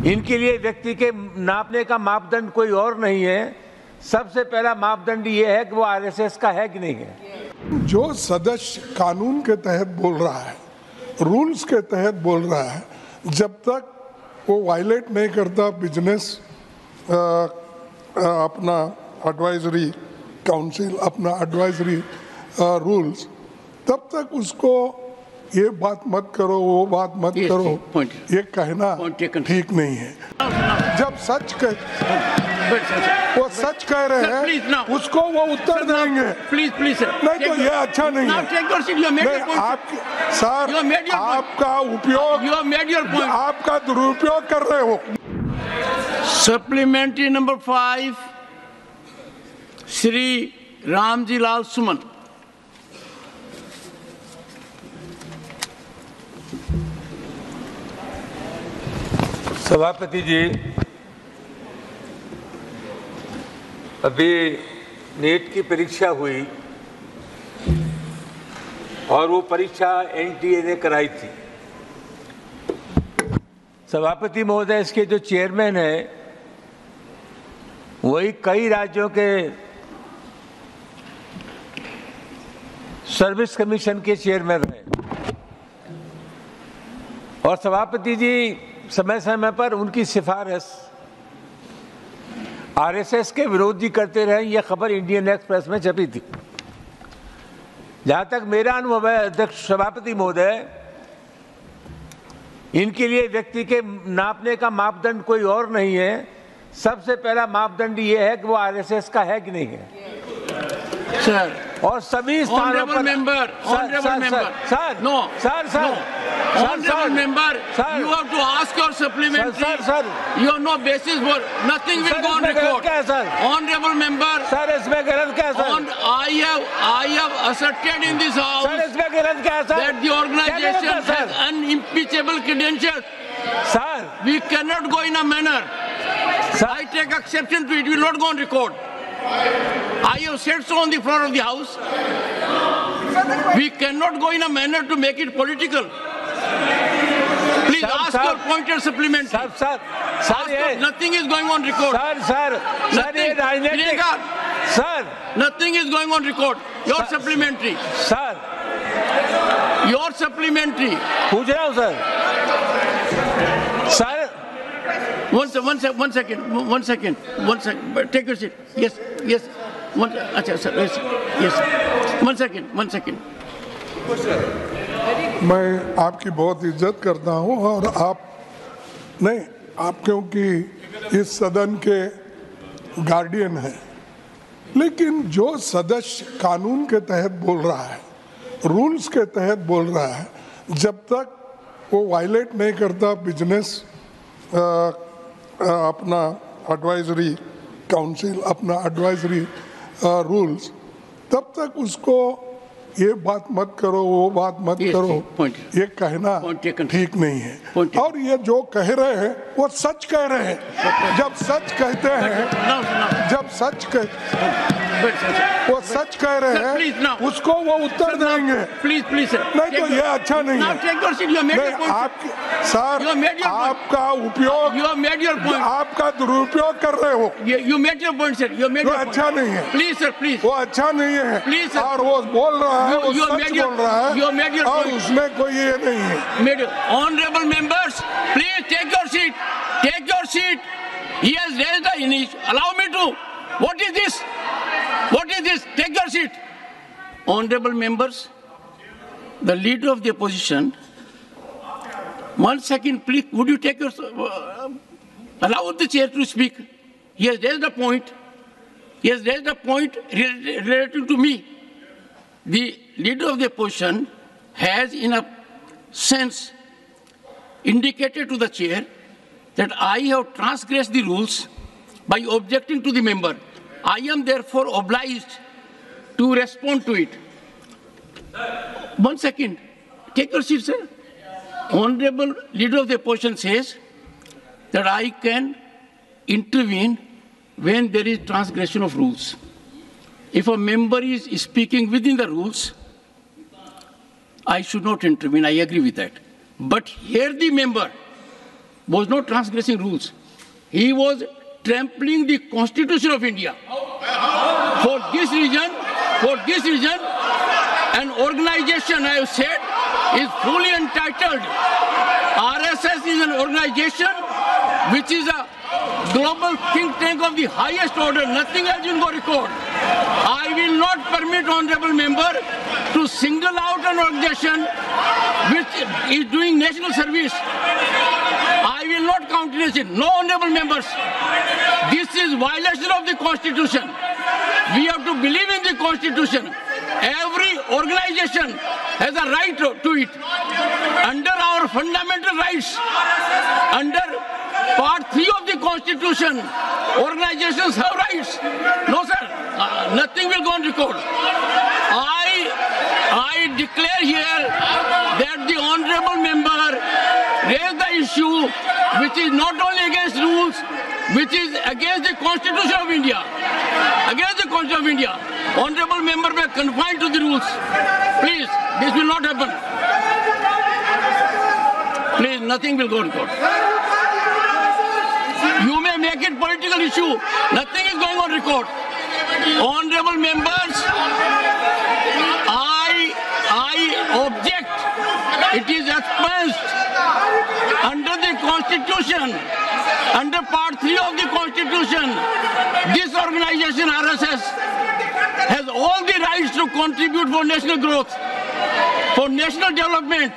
इनके लिए व्यक्ति के नापने का मापदंड कोई और नहीं है। सबसे पहला मापदंड ये है कि वो आरएसएस का है कि नहीं है। जो सदस्य कानून के तहत बोल रहा है, रूल्स के तहत बोल रहा है, जब तक वो वायलेट नहीं करता बिजनेस अपना एडवाइजरी काउंसिल, अपना एडवाइजरी रूल्स, तब तक उसको ये बात मत करो, वो बात मत करो, ये कहना ठीक नहीं है। जब वो सच कह रहे हैं उसको वो उत्तर देंगे। प्लीज सर, नहीं तो ये अच्छा नहीं है। आपका उपयोग, आपका दुरुपयोग कर रहे हो। Supplementary number 5, Shri Ramji Lal Suman. सभापति जी, अभी नीट की परीक्षा हुई और वो परीक्षा एनटीए ने कराई थी। सभापति महोदय, इसके जो चेयरमैन हैं वही कई राज्यों के सर्विस कमीशन के चेयरमैन रहे और सभापति जी समय समय पर उनकी सिफारिश आरएसएस के विरोधी करते रहे। यह खबर इंडियन एक्सप्रेस में छपी थी। जहां तक मेरा अनुभव है अध्यक्ष सभापति महोदय, इनके लिए व्यक्ति के नापने का मापदंड कोई और नहीं है। सबसे पहला मापदंड ये है कि वो आरएसएस का है कि नहीं है। सर, और सभी स्थानों पर Honorable member, you have to ask your supplementary. You have no basis for nothing will go on record. Honorable member, इसमें गलत क्या sir? I have asserted in this house इसमें गलत क्या sir? that the organization has unimpeachable credentials. Sir, we cannot go in a manner. I take exception to it. Will not go on record. I have said so on the floor of the house. We cannot go in a manner to make it political. Please ask your pointer supplementary. Nothing is going on record. Nothing is going on record. Your supplementary. Your supplementary. पूछ रहा हूँ sir. One second. Take your seat. Yes. One second. मैं आपकी बहुत इज्जत करता हूं और आप क्योंकि इस सदन के गार्डियन हैं, लेकिन जो सदस्य कानून के तहत बोल रहा है, रूल्स के तहत बोल रहा है, जब तक वो वायलेट नहीं करता बिजनेस अपना एडवाइजरी काउंसिल, अपना एडवाइजरी रूल्स, तब तक उसको ये बात मत करो, वो बात मत करो, ये कहना ठीक नहीं है। और ये जो कह रहे हैं वो सच कह रहे हैं। जब सच कहते हैं, वो सच कह रहे हैं, उसको वो उत्तर देंगे। प्लीज सर, नहीं तो ये अच्छा नहीं है। आपका उपयोग, आपका दुरुपयोग कर रहे हो। You made your point, sir. You made your point. अच्छा नहीं है। Please sir, please. वो अच्छा नहीं है। Please sir. और वो बोल रहा है, वो सच बोल रहा है और उसमें कोई ये नहीं है। Honorable members, please take your seat. Take your seat. He has raised the initiative. Allow me to. What is this? Take your seat. Honorable members, the leader of the opposition. 1 second, please. Would you take your allow the chair to speak? He has raised a point. Relating to me. The leader of the opposition has, in a sense, indicated to the chair that I have transgressed the rules by objecting to the member. I am therefore obliged to respond to it. 1 second. Take your seat, sir. Honorable leader of the opposition says that I can intervene when there is transgression of rules. If a member is speaking within the rules, I should not intervene. I agree with that. But here the member was not transgressing rules. He was trampling the Constitution of India. For this reason, an organization, I have said, is fully entitled. RSS is an organization which is a global think tank of the highest order. Nothing else will go record. I will not permit honorable member to single out an organization which is doing national service. I will not countenance it. No, honorable members. This is violation of the Constitution. We have to believe in the Constitution. Every organization has a right to it. Under our fundamental rights, under Part 3 of the Constitution, organizations have rights. No, sir. Nothing will go on record. I declare here that the honorable member raised the issue which is not only against rules, which is against the Constitution of India. Against the Constitution of India. Honorable member were confined to the rules. Please, this will not happen. Please, nothing will go on record. You may make it political issue. Nothing is going on record. Honorable members, I object. It is expunged under the Constitution, under Part 3 of the Constitution. This organization, RSS, has all the rights to contribute for national growth, for national development.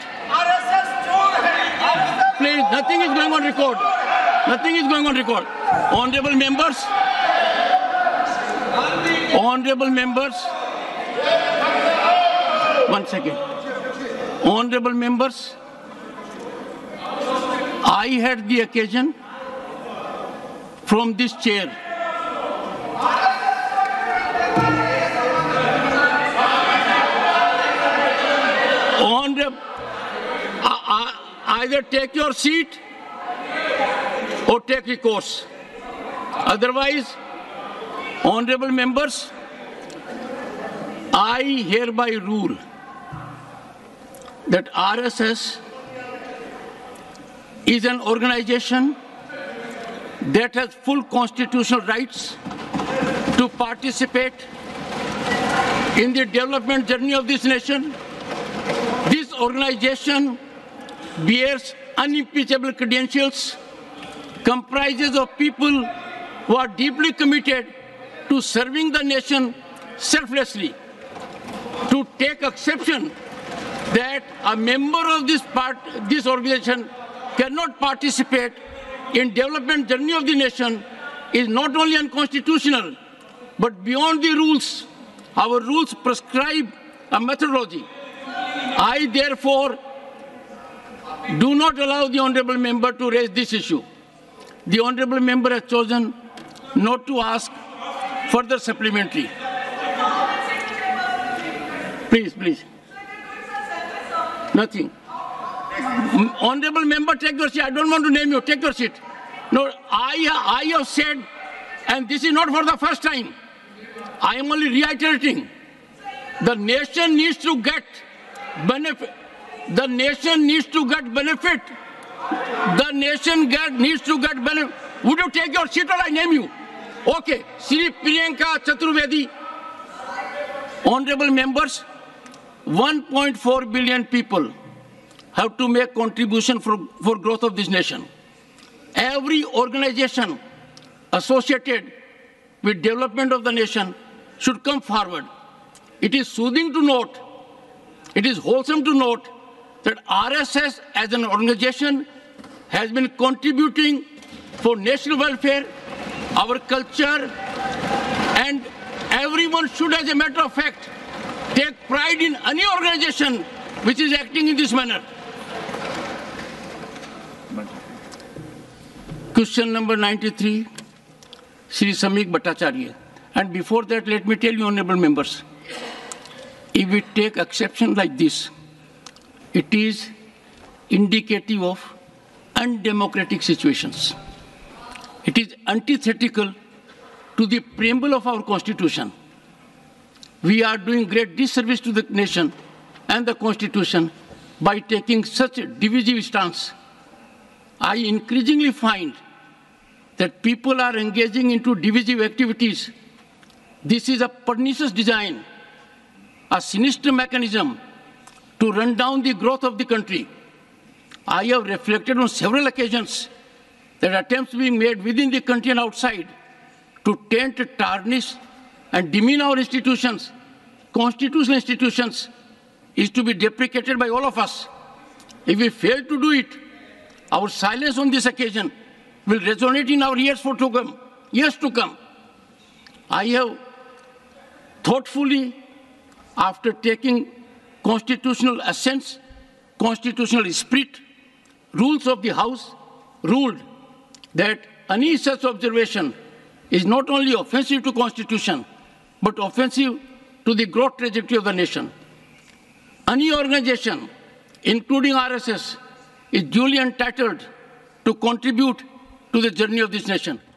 Please, nothing is going on record. Nothing is going on record. Honorable members, one second. Honorable members, I had the occasion from this chair either take your seat or take recourse. Otherwise, honorable members, I hereby rule that RSS is an organization that has full constitutional rights to participate in the development journey of this nation. This organization bears unimpeachable credentials, comprises of people who are deeply committed to serving the nation selflessly. To take exception that a member of this organization cannot participate in development journey of the nation is not only unconstitutional, but beyond the rules. Our rules prescribe a methodology. I therefore do not allow the honorable member to raise this issue. The honorable member has chosen not to ask further supplementary. Please. Nothing. Honorable member, take your seat. I don't want to name you. Take your seat. No, I have said, and this is not for the first time, I am only reiterating, the nation needs to get benefit. The nation needs to get benefit. The nation needs to get benefit. Would you take your seat or I name you? Okay. Sri Priyanka Chaturvedi. Honorable members, 1.4 billion people have to make contribution for growth of this nation. Every organization associated with development of the nation should come forward. It is soothing to note, it is wholesome to note that RSS as an organization has been contributing for national welfare, our culture, and everyone should, as a matter of fact, take pride in any organization which is acting in this manner. Question number 93, Sri Samik Bhattacharya. And before that, let me tell you, honorable members, if we take exception like this, it is indicative of undemocratic situations. It is antithetical to the preamble of our Constitution. We are doing great disservice to the nation and the Constitution by taking such a divisive stance. I increasingly find that people are engaging into divisive activities. This is a pernicious design, a sinister mechanism to run down the growth of the country. I have reflected on several occasions that attempts being made within the country and outside to taint, tarnish, and demean our institutions, constitutional institutions, is to be deprecated by all of us. If we fail to do it, our silence on this occasion will resonate in our years to come. I have thoughtfully, after taking constitutional assents, constitutional spirit, rules of the House, ruled that any such observation is not only offensive to Constitution, but offensive to the growth trajectory of the nation. Any organization, including RSS, is duly entitled to contribute to the journey of this nation.